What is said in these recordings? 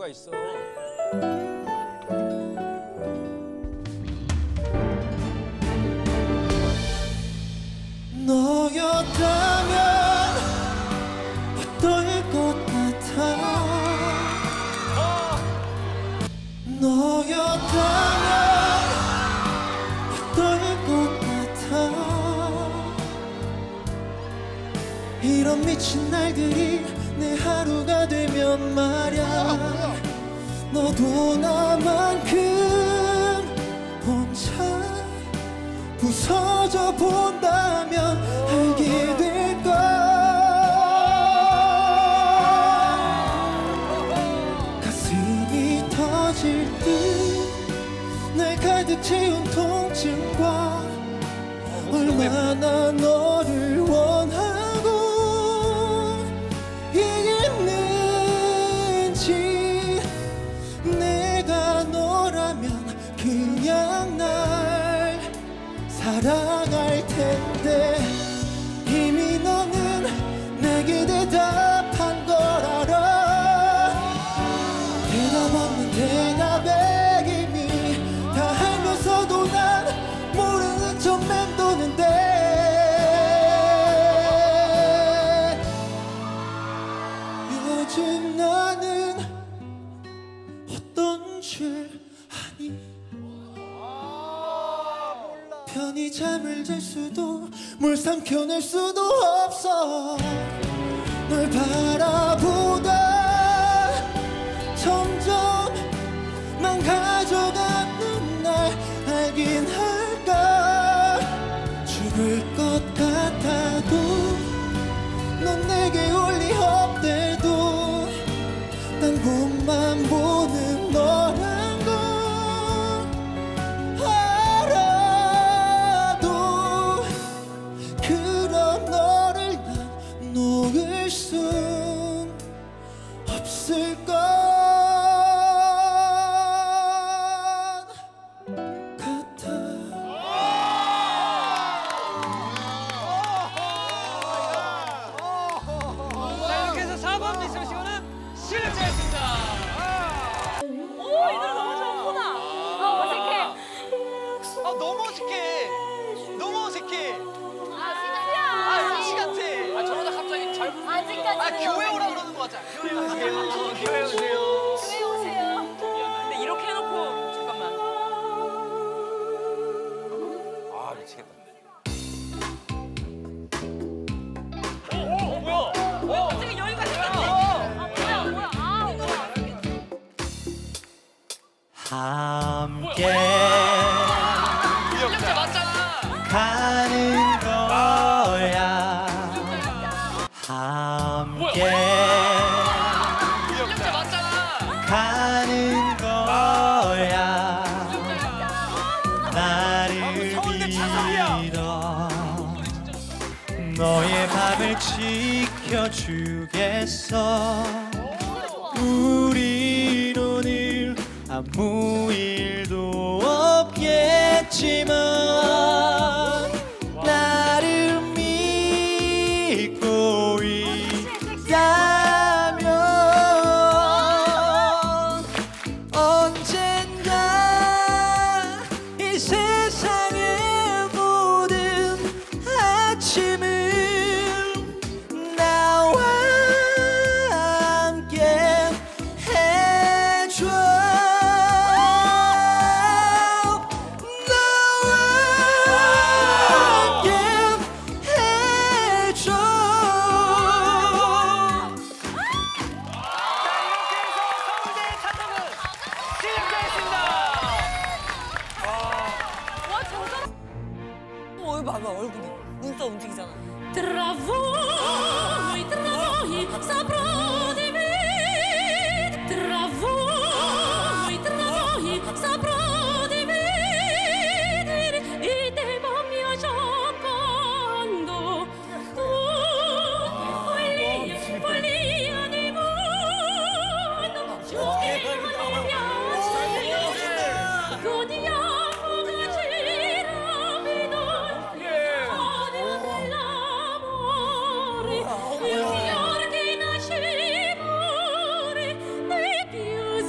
있어. 너였다면 어떨 것 같아. 너였다면 어떨 것 같아. 이런 미친 날들이 내 하루가 되면 말야. 너도 나만큼 혼자 부서져 본다면 알게 될걸. 가슴이 터질 듯 날 가득 채운 통증과 얼마나 너를 원하고 있는지. 내가 너라면 그냥 날 사랑할 텐데 이미 너는 내게 대답한 걸 알아. 대답 없는 대답에 이미 다 알면서도 난 모르는 척 맴도는데. 요즘 나는 어떤 줄 아니. 편히 잠을 잘 수도 물 삼켜낼 수도 없어. 널 바라보다 점점 망가져가는 날 알긴 할까. 죽을 것 같아도 넌 내게 올 리 없대도 난 봄만 보는 너란 걸 알아도. 그런 너를 난 놓을 순 없을 것 같아. 자, 이렇게 해서 4번 미션 시간은 실패했습니다. 오, 이 노래 너무 좋구나. 아, 어색해. 아, 너무 어색해. 너무 어색해. 아, 아, 역시 같아. 아, 저러다 갑자기 잘. 아직까지는. 아, 교회 오라 그러는 거 같아. 교회 오세요. 교회 오세요. 교회 오세요. 근데 이렇게 해놓고 잠깐만. 아, 미치겠다. 뭐야? 갑자기 여유가 생겼네. 아, 뭐야, 뭐야. 아, 뭐야. 함께 실력자 맞잖아. 가는 거야. 함께 실력자 맞잖아. 가는 거야. 나를 서울대 차선이야. 믿어 너의 밤을 지켜주겠어. 우린 오늘 아무 일도 없겠지만 나를 믿고 있다면 언젠가 이 세상의 모든 아침을 나와 함께 해줘. 나와 함께 해줘. 자, 이렇게 해서 서울대 차석은 실패했습니다. 와, 저 사람. 여기 봐봐 얼굴이 눈썹 움직이잖아. Tra voi saprò di me. Tra voi saprò dividere il tempo mio giocando. Follia di mondo, giochiamo nel piace. Godiamo che ci rapido. L'amore, il fior che nasce muore, nei più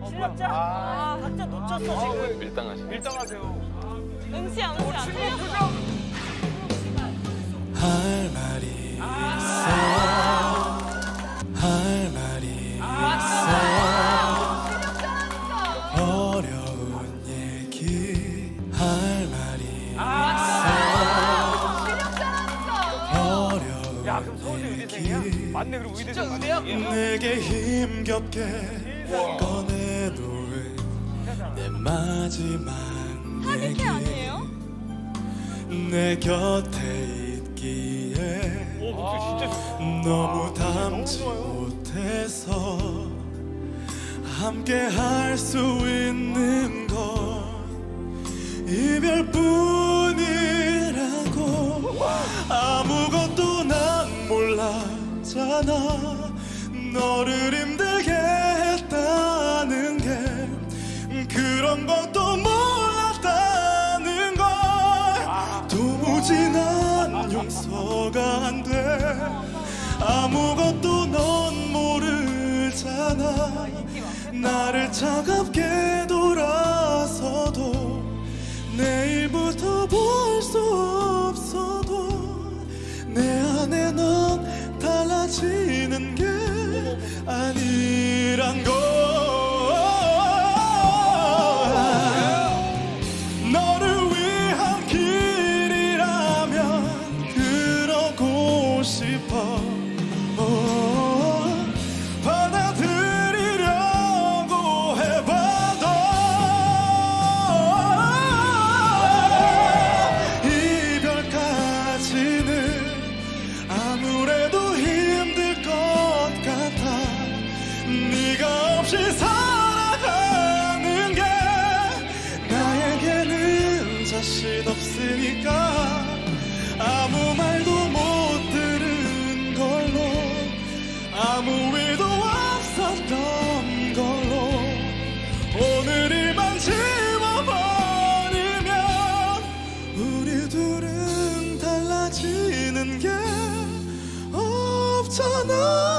실력자? 각자 놓쳤어 지금. 밀당하세요. 응시야, 응시야. 할 말이 있어 할 말이 있어 어려운 얘기 할 말이 있어 어려운 야, 그럼 서울대 의대생이야? 맞네, 그리고 의대생 맞네. 내게 힘겹게 꺼내놓은 내 마지막 사기캐 얘기 아니에요? 내 곁에 있기에 오, 목소리 진짜 좋아. 너무 담지 못해서 함께 할 수 있는 건 이별뿐이라고 아무것도 난 몰랐잖아 너를 힘들게 했다는 게 그런 것도 몰랐다는 걸 도무지 난 용서가 안 돼 아무것도 넌 모르잖아 나를 차갑게 돌아서도 내일부터 볼 수 없어도 내 안에 넌 달라지는 게 아니란 걸 너를 위한 길이라면 그러고 싶어 받아들이려고 해봐도 이별까지는 아무래도 힘들 것 같아 네가 없이 살아가는 게 나에게는 자신 없으니까 아무 말도 못 들은 걸로 아무 일도 없었던 걸로 오늘이만 지워버리면 우리 둘은 달라지는 게 없잖아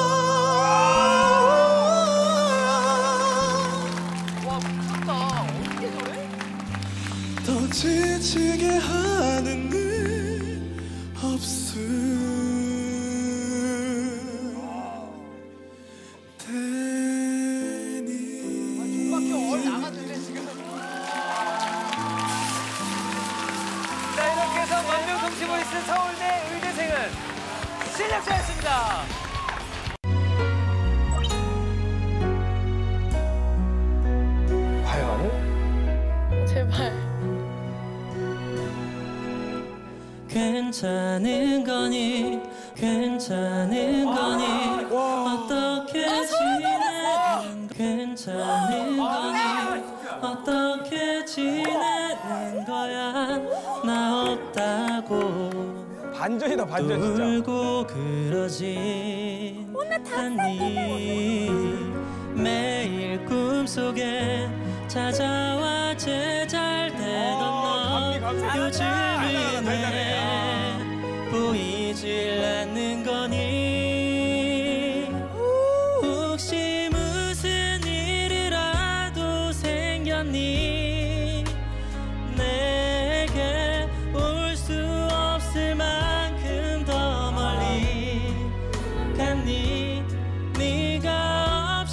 더 지치게 하는 일 없음 테니 자, 이렇게 해서 만명 동치고 있는 서울대 의대생은 실력자였습니다. 제발. 괜찮은 거니 괜찮은 거니 어떻게 지내는 괜찮은 거니 어떻게 지내는 거야 나 없다고 반전이다, 반전 진짜. 울고 그러진 않니 매일 꿈속에 찾아와 제잘되던 너 요즘은 왜 보이질 않는 거니 혹시 무슨 일이라도 생겼니 내게 올 수 없을 만큼 더 멀리 갔니 네가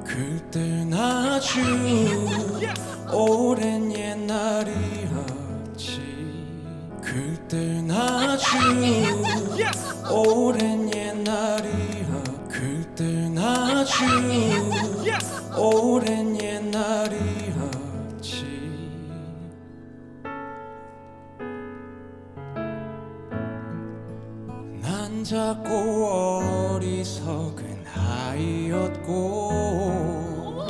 그땐 아주 오랜 옛날이었지. 그땐 아주 오랜 옛날이었지. 그땐 아주 오랜 옛날이었지. 난 작고 어리석은 아이였고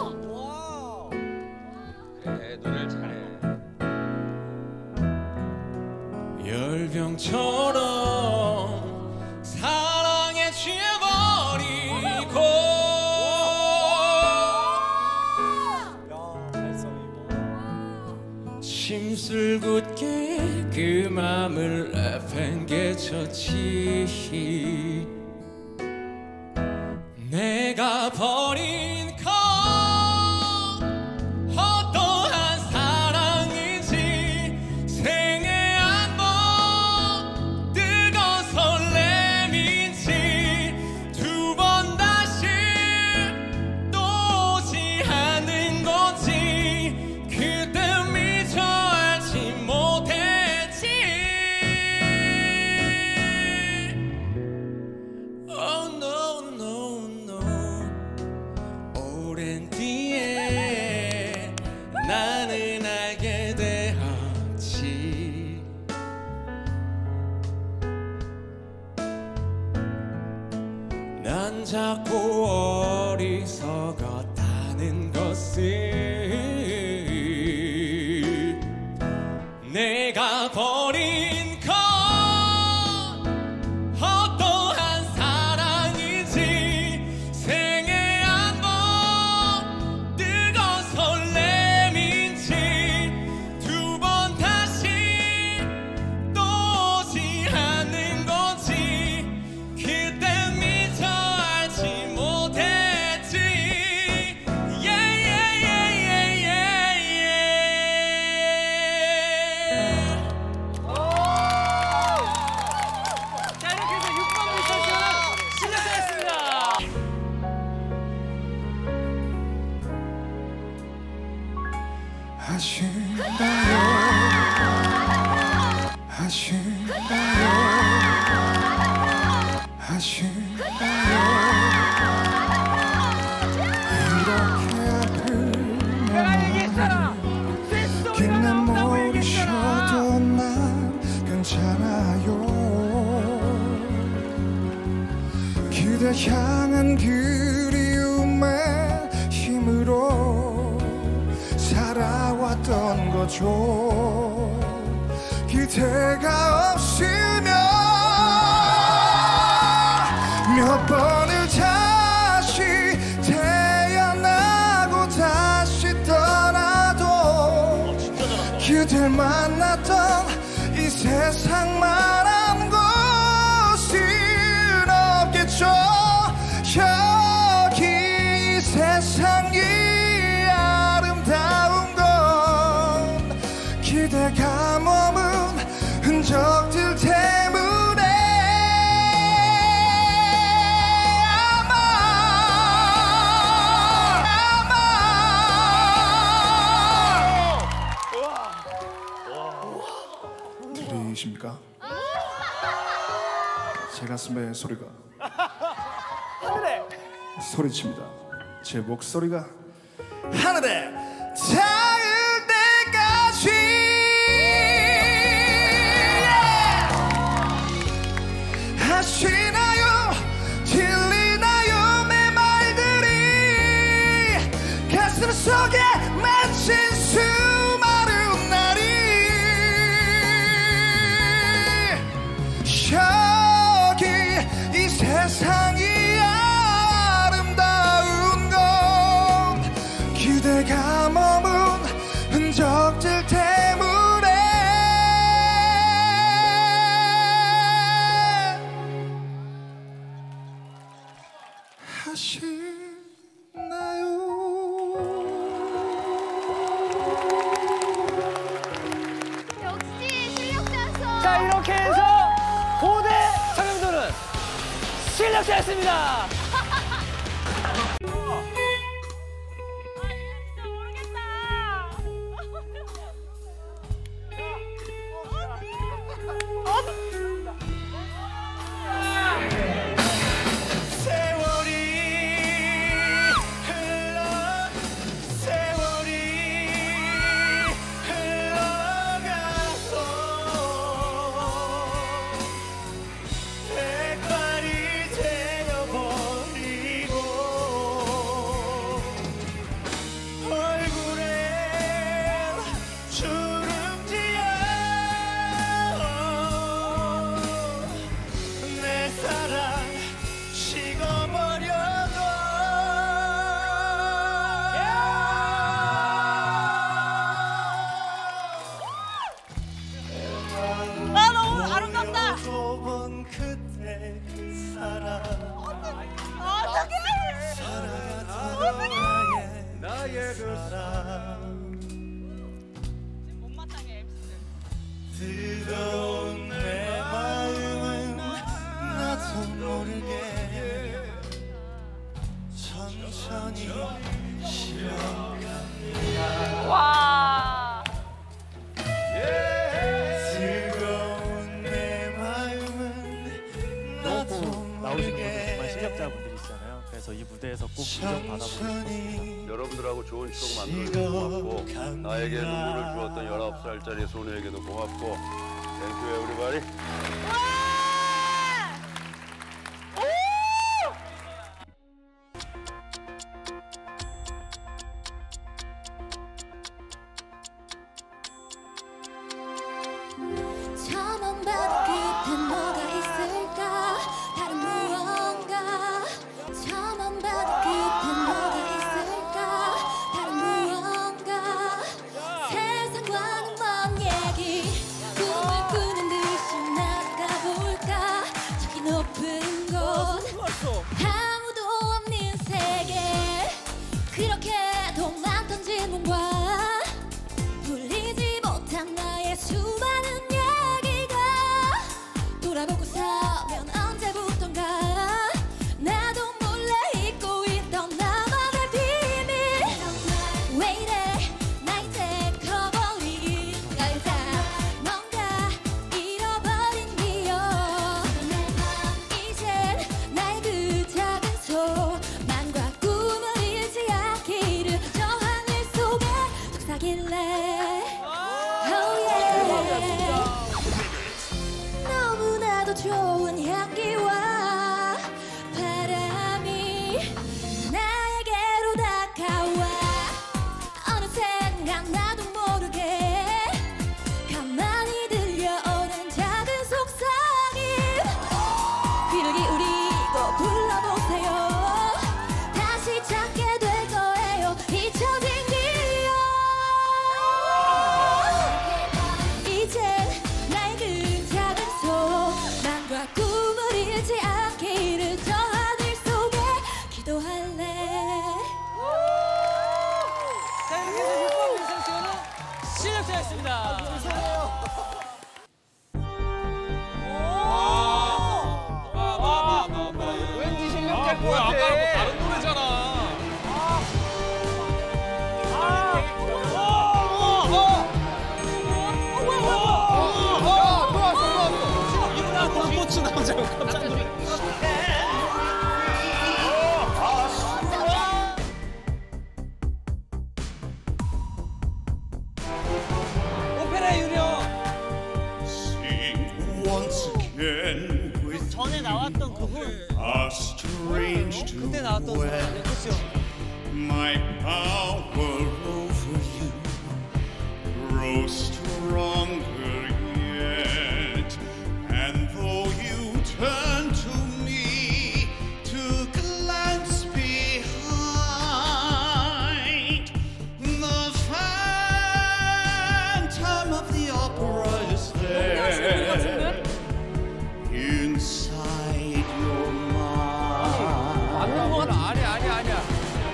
그래, 노래를 잘해. 열병처럼 사랑에 취해버리고 심술궂게 그 맘을 내팽개쳤지. 내가 버린 건 어떠한 사랑인지 생애 한 번 뜨거운 설렘인지 두 번 다시 또 오지 않는 건지 그때 미처 알지 못했지. Oh no no no. 오랜 뒤에 나는 알게 되었지. 난 자꾸 어리석었다는 것을. 내가 버린 건 어떠한 사랑인지 생애 한 번 뜨거운 설렘인지 두 번 다시 또 오지 않는 건지 그때 미처 알지 못했지. Yeah, yeah, yeah, yeah, yeah, yeah. 자, 이렇게 해서 6번 미션 시간은 시작하겠습니다. 아쉽다요 아쉽다요 아쉽다요 이렇게 아픈 내가 얘기했잖아. 그냥 모르셔도 난 괜찮아요. 그대 향한 그리움의 힘으로 살아왔던 거죠. 그대가 없으면 몇 번을 다시 태어나고 다시 떠나도 그댈 만났던 이 세상만한 곳은 없겠죠. 여기 이 세상이 아름다운 건 그대가 머문 흔적들 때문에 들리십니까? 제 가슴의 소리가 하늘에 소리칩니다. 제 목소리가 하늘에 닿을 때까지. 아시나요? 들리나요? 내 말들이 가슴 속에 맺힌 수많은 날이 여기 이 세상이 아름다운 건 그대가 머문 흔적들 때문에 아시나요? 역시 실력자서. 자, 이렇게 해서 고대 성형들은 실력자였습니다. 천천히 와. 즐거운 내 마음은 나도 나오시는 분들 정말 모르게 실력자분들이시잖아요. 그래서 이 무대에서 꼭 인정받아보고 싶었습니다. 여러분들하고 좋은 추억 만들어줘서 고맙고 나에게 눈물을 주었던 19살짜리 소녀에게도 고맙고 Thank you everybody. 저 먼 바다 끝에 뭐가 있을까 다른 무언가 저 먼 바다 끝에 뭐가 있을까 다른 무언가 세상과는 먼 얘기 꿈을 꾸는 듯이 나가볼까 저기 높은 곳 아무도 없는 세계 그렇게도 많던 질문과 풀리지 못한 나의 수많은 얘기가 돌아보고 서면 언제부턴가 나도 몰래 잊고 있던 나만의 비밀 왜 이래 나 이제 커버린 걸까 뭔가 잃어버린 기억 이젠 나의 그 작은 소망과 꿈을 잃지 않기를 저 하늘 속에 속삭일래 너무나도 좋은 향기와 바람이 나에게로 다가와 어느 순간 나도 모르게 가만히 들려오는 작은 속삭임 귀를 기울이고 불러보세요 다시 찾게 될 거예요 잊혀진 이젠 나의 그 작은 소망과 꿈을 잃지 않기를 저 하늘 속에 기도할래 자, 이렇게 해서 6번 미션쇼는 실력자였습니다. 왠지 실력자일 것 같아. 아까랑 뭐 다른 노래잖아. 이러다 똥꼬치 나오자고 깜짝 놀랐네. 오페라 유령. 전에 나왔던 그분. 그때 나왔던 사람인데 그렇죠? My power over you grows stronger yet, and though you turn to me to glance behind, the phantom of the opera is there inside your mind. 아니야.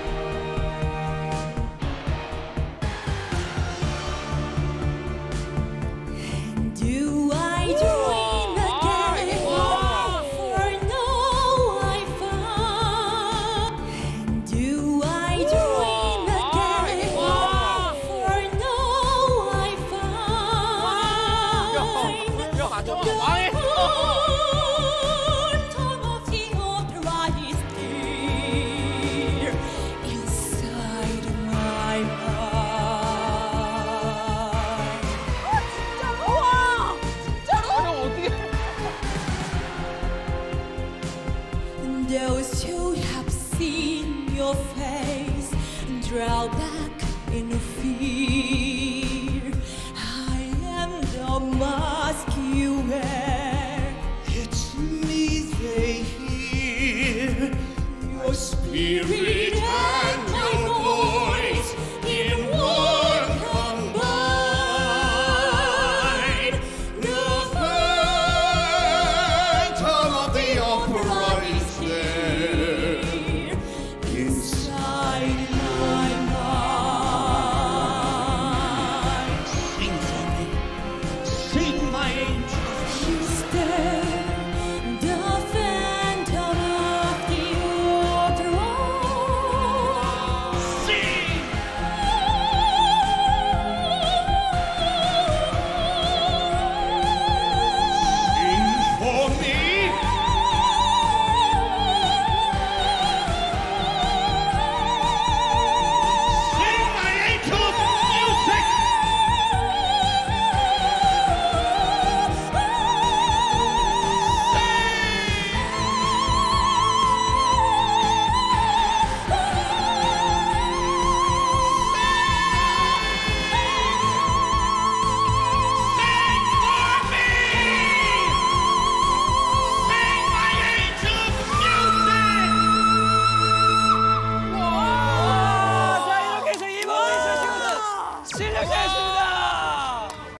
Do I dream again? For no I found. Do I dream again? For no I found. The phantom of the opera is here inside my heart. Those who have seen your face draw back in fear. I am the mask you wear. It's me they hear. Your spirit